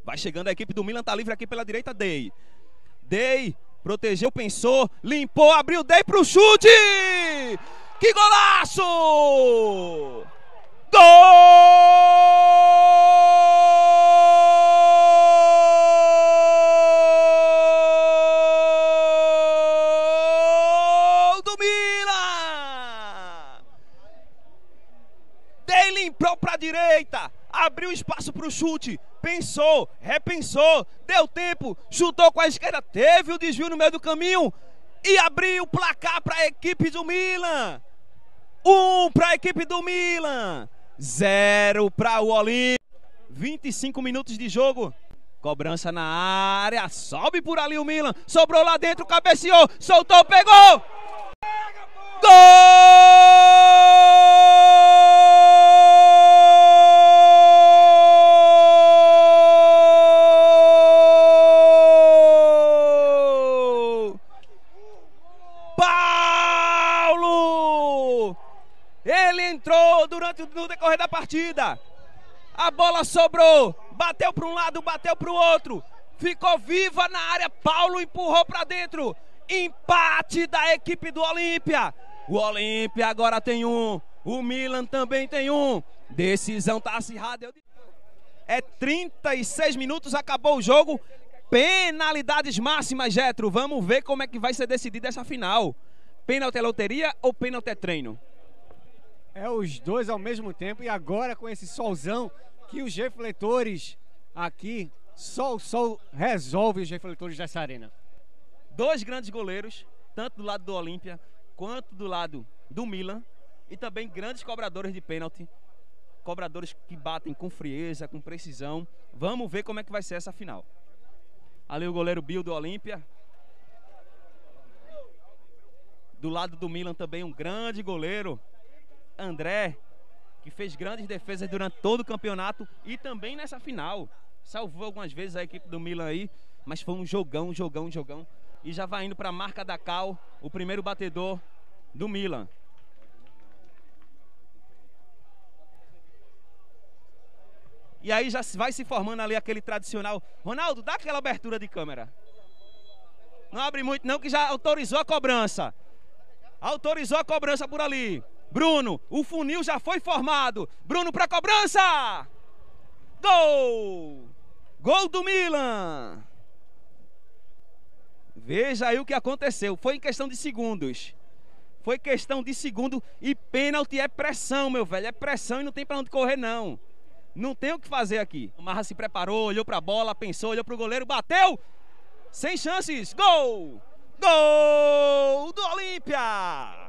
Vai chegando a equipe do Milan, tá livre aqui pela direita, Day. Day, protegeu, pensou, limpou, abriu, Day pro chute! Que golaço! Gol do Milan! Day limpou pra direita, abriu espaço pro chute, pensou, repensou, deu tempo, chutou com a esquerda, teve o desvio no meio do caminho e abriu o placar para a equipe do Milan. 1 para a equipe do Milan, 0 para o Olímpia. 25 minutos de jogo. Cobrança na área, sobe por ali o Milan, sobrou lá dentro, cabeceou, soltou, pegou! Gol! Paulo! Ele entrou no decorrer da partida. A bola sobrou, bateu para um lado, bateu para o outro. Ficou viva na área, Paulo empurrou para dentro. Empate da equipe do Olímpia. O Olímpia agora tem um, o Milan também tem um. Decisão tá acirrada. É 36 minutos, acabou o jogo. Penalidades máximas, Getro. Vamos ver como é que vai ser decidida essa final. Pênalti é loteria ou pênalti é treino? É os dois ao mesmo tempo e agora com esse solzão que os refletores aqui, só o sol resolve os refletores dessa arena. Dois grandes goleiros, tanto do lado do Olímpia quanto do lado do Milan, e também grandes cobradores de pênalti, cobradores que batem com frieza, com precisão. Vamos ver como é que vai ser essa final. Ali o goleiro Bill do Olímpia. Do lado do Milan também um grande goleiro, André, que fez grandes defesas durante todo o campeonato e também nessa final. Salvou algumas vezes a equipe do Milan aí, mas foi um jogão. E já vai indo para a marca da Cal, o primeiro batedor do Milan. E aí já vai se formando ali aquele tradicional. Ronaldo, dá aquela abertura de câmera. Não abre muito não, que já autorizou a cobrança. Autorizou a cobrança por ali. Bruno, o funil já foi formado. Bruno para cobrança. Gol! Gol do Milan. Veja aí o que aconteceu. Foi em questão de segundos. Foi questão de segundo e pênalti é pressão, meu velho. É pressão e não tem para onde correr, não. Não tem o que fazer aqui. O Marra se preparou, olhou para a bola, pensou, olhou para o goleiro, bateu. Sem chances. Gol! Gol do Olímpia!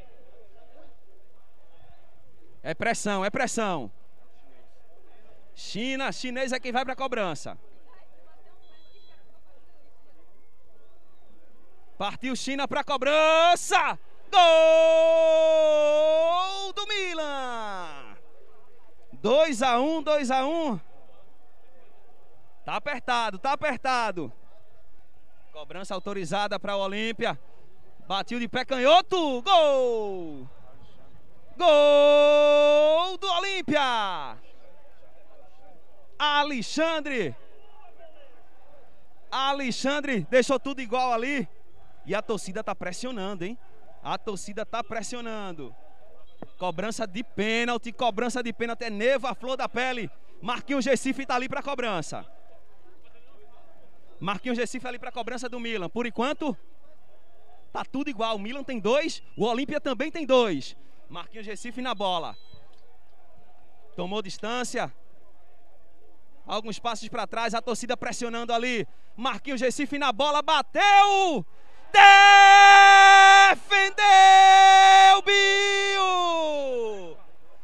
É pressão, é pressão. Chinês é quem vai para a cobrança. Partiu China para a cobrança. Gol do Milan! 2-1, 2-1. Tá apertado, tá apertado. Cobrança autorizada para o Olímpia. Bateu de pé canhoto. Gol! Gol do Olímpia! Alexandre deixou tudo igual ali. E a torcida tá pressionando, hein? A torcida tá pressionando. Cobrança de pênalti é Neva, flor da pele. Marquinhos Recife tá ali pra cobrança. Marquinhos Recife ali pra cobrança do Milan. Por enquanto, tá tudo igual. O Milan tem 2, o Olímpia também tem 2. Marquinhos Recife na bola. Tomou distância. Alguns passos para trás, a torcida pressionando ali. Marquinhos Recife na bola, bateu! Defendeu Bill!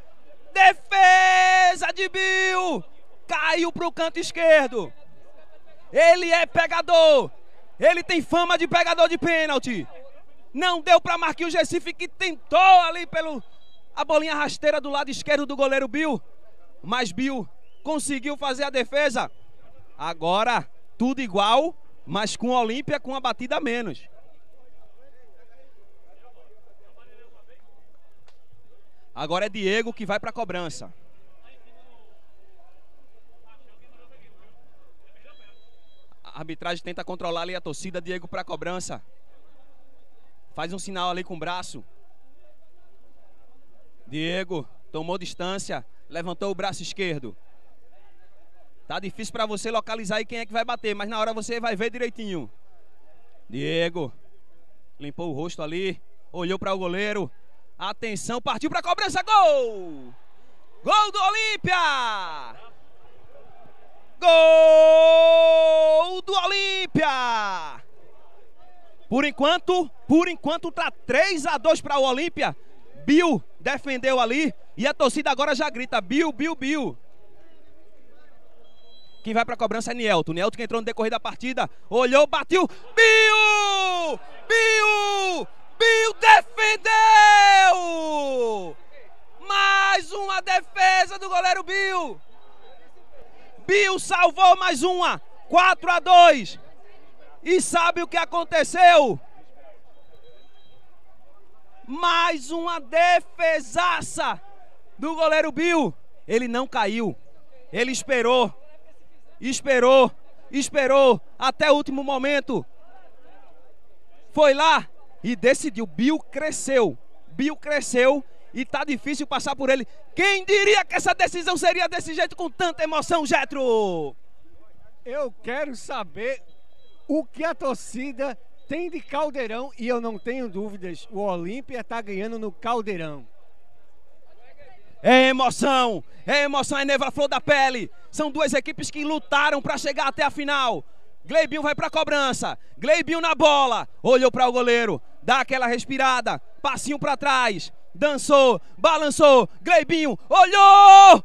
Defesa de Bill! Caiu para o canto esquerdo. Ele é pegador. Ele tem fama de pegador de pênalti. Não deu para Marquinhos Recife, que tentou ali a bolinha rasteira do lado esquerdo do goleiro Bill. Mas Bill conseguiu fazer a defesa. Agora tudo igual, mas com o Olímpia com a batida a menos. Agora é Diego que vai para a cobrança. A arbitragem tenta controlar ali a torcida. Diego para a cobrança. Faz um sinal ali com o braço. Diego tomou distância. Levantou o braço esquerdo. Tá difícil para você localizar aí quem é que vai bater, mas na hora você vai ver direitinho. Diego limpou o rosto ali. Olhou para o goleiro. Atenção, partiu para a cobrança. Gol! Gol do Olímpia! Gol do Olímpia! Por enquanto tá 3-2 para o Olímpia. Bill defendeu ali e a torcida agora já grita: Bill, Bill, Bill. Quem vai para a cobrança é Nielton. Nielton que entrou no decorrer da partida. Olhou, bateu. Bill! Bill! Bill defendeu! Mais uma defesa do goleiro Bill. Bill salvou mais uma. 4-2. E sabe o que aconteceu? Mais uma defesaça do goleiro Bill. Ele não caiu. Ele esperou. Esperou até o último momento. Foi lá e decidiu. Bill cresceu e tá difícil passar por ele. Quem diria que essa decisão seria desse jeito, com tanta emoção, Getro? Eu quero saber o que a torcida tem de Caldeirão e eu não tenho dúvidas, o Olímpia tá ganhando no Caldeirão. É emoção, é neva flor da pele. São duas equipes que lutaram para chegar até a final. Gleibinho vai para a cobrança. Gleibinho na bola. Olhou para o goleiro. Dá aquela respirada. Passinho para trás. Dançou. Balançou. Gleibinho. Olhou.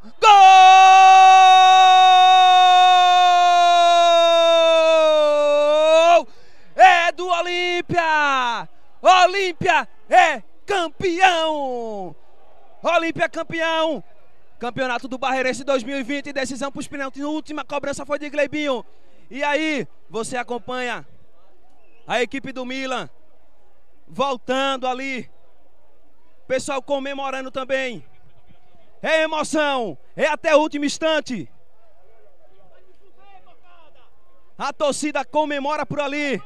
Gol! É do Olímpia. Olímpia é campeão. Olímpia campeão. Campeonato do Barreirense 2020, decisão para os pênaltis. A última cobrança foi de Gleibinho. E aí, você acompanha a equipe do Milan voltando ali. Pessoal comemorando também. É emoção, é até o último instante. A torcida comemora por ali.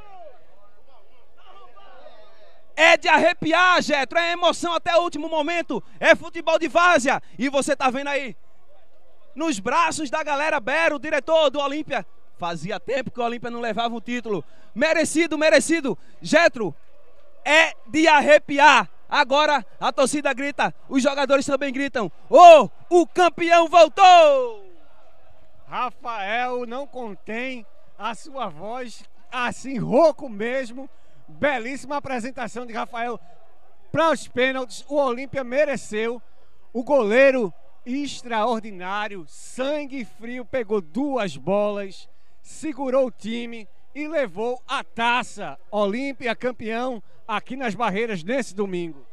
É de arrepiar, Getro, é emoção até o último momento. É futebol de várzea. E você tá vendo aí, nos braços da galera, Bero, o diretor do Olímpia. Fazia tempo que o Olímpia não levava um título. Merecido, merecido. Getro, é de arrepiar. Agora a torcida grita, os jogadores também gritam. Oh, o campeão voltou! Rafael não contém a sua voz, assim, rouco mesmo. Belíssima apresentação de Rafael para os pênaltis. O Olímpia mereceu. O goleiro extraordinário, sangue frio, pegou duas bolas, segurou o time e levou a taça. Olímpia campeão aqui nas Barreiras nesse domingo.